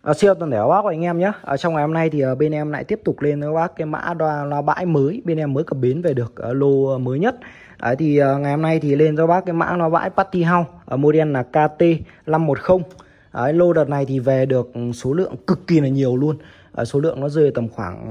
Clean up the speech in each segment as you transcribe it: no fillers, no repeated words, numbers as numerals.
Siêu toàn thể các bác và anh em nhé. Trong ngày hôm nay thì bên em lại tiếp tục lên với các bác cái mã loa bãi mới. Bên em mới cập bến về được lô mới nhất. Đấy, thì ngày hôm nay thì lên cho bác cái mã loa bãi Party House, model là KT510. Đấy, lô đợt này thì về được số lượng cực kỳ là nhiều luôn. Số lượng nó rơi tầm khoảng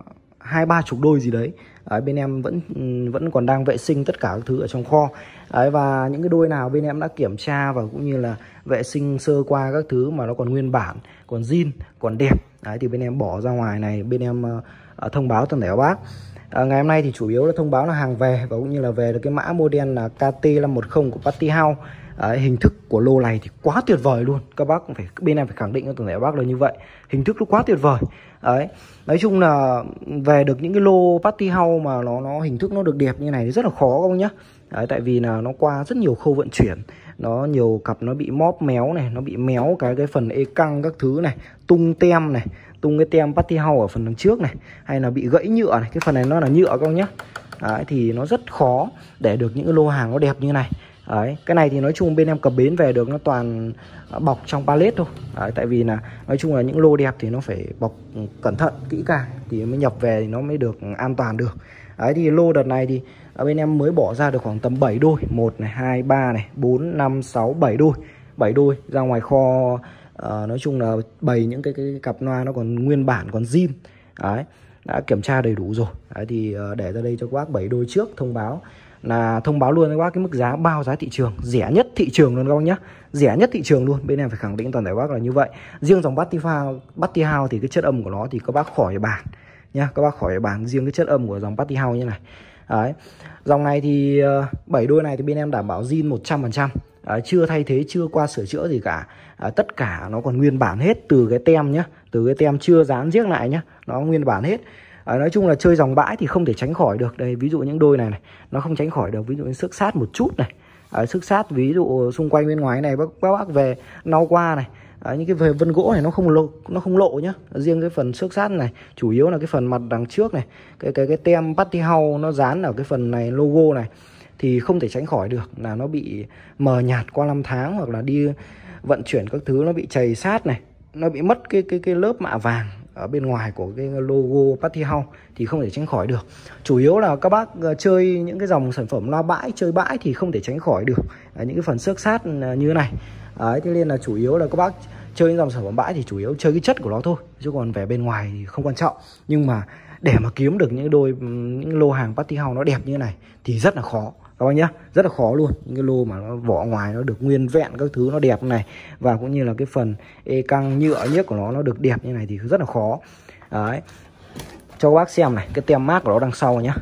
20-30 đôi gì đấy. Đấy, bên em vẫn còn đang vệ sinh tất cả các thứ ở trong kho. Đấy, và những cái đôi nào bên em đã kiểm tra và cũng như là vệ sinh sơ qua các thứ mà nó còn nguyên bản, còn zin, còn đẹp. Đấy, thì bên em bỏ ra ngoài này, bên em thông báo toàn thể các bác. Ngày hôm nay thì chủ yếu là thông báo là hàng về và cũng như là về được cái mã model là KT510 của Party House. Hình thức của lô này thì quá tuyệt vời luôn. Các bác phải, bên em phải khẳng định cho toàn thể các bác là như vậy. Hình thức nó quá tuyệt vời. Đấy, nói chung là về được những cái lô Party House mà nó hình thức nó được đẹp như này thì rất là khó các bác nhá. Đấy, tại vì là nó qua rất nhiều khâu vận chuyển, nó nhiều cặp nó bị móp méo này, nó bị méo cái phần ê căng các thứ này, tung tem này, tung cái tem Party House ở phần đằng trước này, hay là bị gãy nhựa này, cái phần này nó là nhựa các bác nhá. Đấy, thì nó rất khó để được những cái lô hàng nó đẹp như này. Đấy, cái này thì nói chung bên em cập bến về được nó toàn bọc trong pallet thôi. Đấy, tại vì là nói chung là những lô đẹp thì nó phải bọc cẩn thận kỹ càng thì mới nhập về thì nó mới được an toàn được. Đấy, thì lô đợt này thì bên em mới bỏ ra được khoảng tầm 7 đôi, 1 này, 2, 3 này, 4, 5, 6, 7 đôi. 7 đôi ra ngoài kho. Nói chung là bày những cái cặp loa nó còn nguyên bản, còn zin. Đấy, đã kiểm tra đầy đủ rồi. Đấy, thì để ra đây cho các bác 7 đôi trước, thông báo luôn với các bác cái mức giá bao giá thị trường, rẻ nhất thị trường luôn các bác nhá, rẻ nhất thị trường luôn. Bên em phải khẳng định toàn thể các bác là như vậy. Riêng dòng Party House thì cái chất âm của nó thì các bác khỏi bàn nhá, các bác khỏi bàn riêng cái chất âm của dòng Party House như này. Đấy, dòng này thì 7 đôi này thì bên em đảm bảo zin 100%. Chưa thay thế, chưa qua sửa chữa gì cả. Tất cả nó còn nguyên bản hết, từ cái tem nhá, từ cái tem chưa dán riêc lại nhá, nó nguyên bản hết. Nói chung là chơi dòng bãi thì không thể tránh khỏi được. Đây, ví dụ những đôi này nó không tránh khỏi được. Ví dụ như xước sát một chút này, xước sát ví dụ xung quanh bên ngoài này các bác về lau qua này. Những cái về vân gỗ này nó không lộ nhá. Riêng cái phần xước sát này chủ yếu là cái phần mặt đằng trước này, cái tem Party House nó dán ở cái phần này, logo này, thì không thể tránh khỏi được là nó bị mờ nhạt qua năm tháng, hoặc là đi vận chuyển các thứ nó bị chày sát này, nó bị mất cái lớp mạ vàng ở bên ngoài của cái logo Party House thì không thể tránh khỏi được. Chủ yếu là các bác chơi những cái dòng sản phẩm loa bãi, chơi bãi thì không thể tránh khỏi được những cái phần xước sát như thế này. Đấy, thế nên là chủ yếu là các bác chơi những dòng sản phẩm bãi thì chủ yếu chơi cái chất của nó thôi, chứ còn về bên ngoài thì không quan trọng. Nhưng mà để mà kiếm được những lô hàng Party House nó đẹp như thế này thì rất là khó các bác nhá, rất là khó luôn. Những cái lô mà nó vỏ ngoài nó được nguyên vẹn các thứ nó đẹp này, và cũng như là cái phần ê căng nhựa nhiếc của nó được đẹp như này thì rất là khó. Đấy, cho các bác xem này, cái tem mác của nó đằng sau nhá.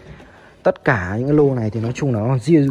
Tất cả những cái lô này thì nói chung là nó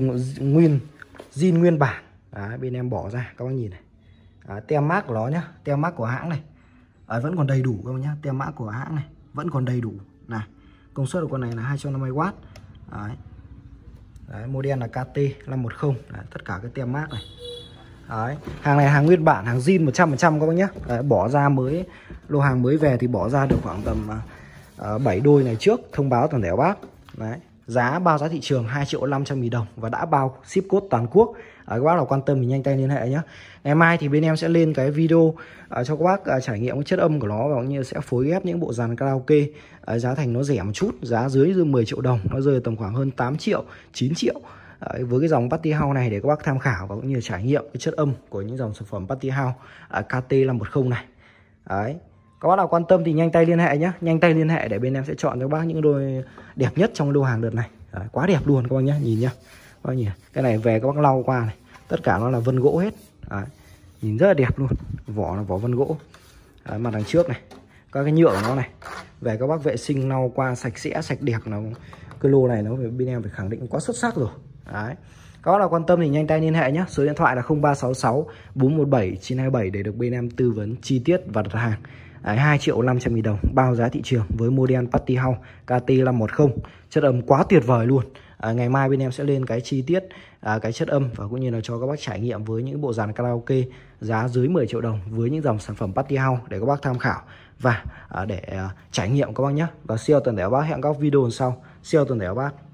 zin nguyên bản. Đấy, bên em bỏ ra các bác nhìn này. Đấy, tem mác của nó nhá, tem mác của hãng này. Đấy, vẫn còn đầy đủ các bác nhá, tem mác của hãng này vẫn còn đầy đủ này. Công suất của con này là 250W. Đấy. Đấy, model là KT510. Đấy, tất cả cái tem mác này. Đấy, hàng này hàng nguyên bản, hàng zin 100% các bác nhé. Đấy, bỏ ra mới, lô hàng mới về thì bỏ ra được khoảng tầm 7 đôi này trước, thông báo toàn thể các bác. Đấy, giá bao giá thị trường 2.500.000 đồng và đã bao ship code toàn quốc. Các bác nào quan tâm thì nhanh tay liên hệ nhé. Ngày mai thì bên em sẽ lên cái video cho các bác trải nghiệm cái chất âm của nó, và cũng như sẽ phối ghép những bộ dàn karaoke. Giá thành nó rẻ một chút, giá dưới 10 triệu đồng, nó rơi tầm khoảng hơn 8 triệu, 9 triệu. Với cái dòng Party House này để các bác tham khảo và cũng như trải nghiệm cái chất âm của những dòng sản phẩm Party House KT510 này. Đấy, các bác nào quan tâm thì nhanh tay liên hệ nhé, nhanh tay liên hệ để bên em sẽ chọn cho các bác những đôi đẹp nhất trong lô hàng đợt này. Đấy, quá đẹp luôn các bác nhé, nhìn nhá. Các bác nhìn, cái này về các bác lau qua này, tất cả nó là vân gỗ hết. Đấy, nhìn rất là đẹp luôn, vỏ là vỏ vân gỗ. Đấy, mặt đằng trước này, các cái nhựa của nó này, về các bác vệ sinh lau qua sạch sẽ, sạch đẹp. Nó cái lô này nó bên em phải khẳng định quá xuất sắc rồi. Đấy, các bác nào quan tâm thì nhanh tay liên hệ nhé. Số điện thoại là 0366 417 927 để được bên em tư vấn chi tiết và đặt hàng. 2.500.000 đồng bao giá thị trường với model Party House KT510, chất âm quá tuyệt vời luôn. Ngày mai bên em sẽ lên cái chi tiết cái chất âm và cũng như là cho các bác trải nghiệm với những bộ dàn karaoke giá dưới 10 triệu đồng với những dòng sản phẩm Party House để các bác tham khảo và để trải nghiệm các bác nhé. Và siêu toàn thể các bác, hẹn các video sau. Siêu toàn thể các bác.